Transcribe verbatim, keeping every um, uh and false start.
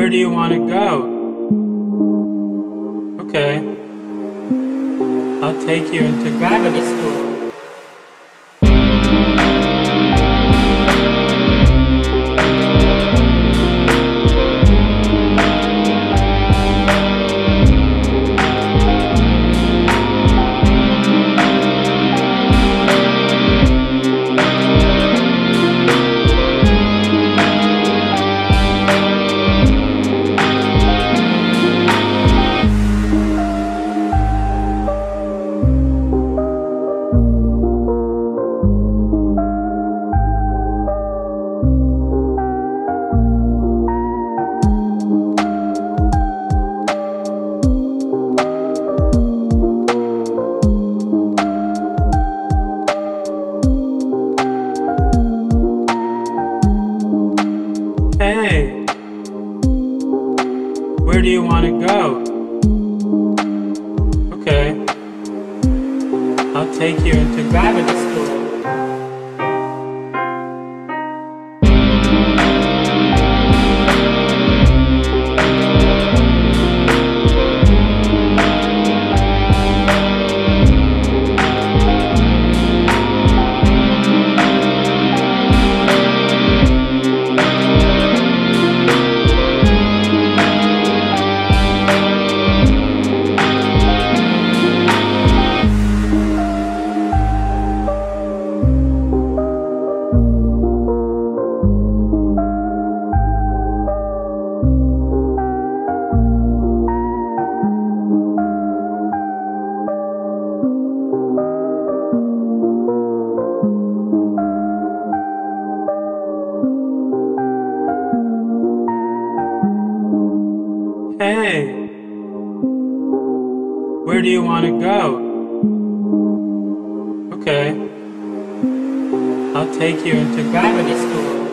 Where do you want to go? Okay. I'll take you into Gravity Store. Hey, where do you want to go? Okay, I'll take you into Gravity Store. Hey, where do you want to go? Okay, I'll take you into Gravity Store.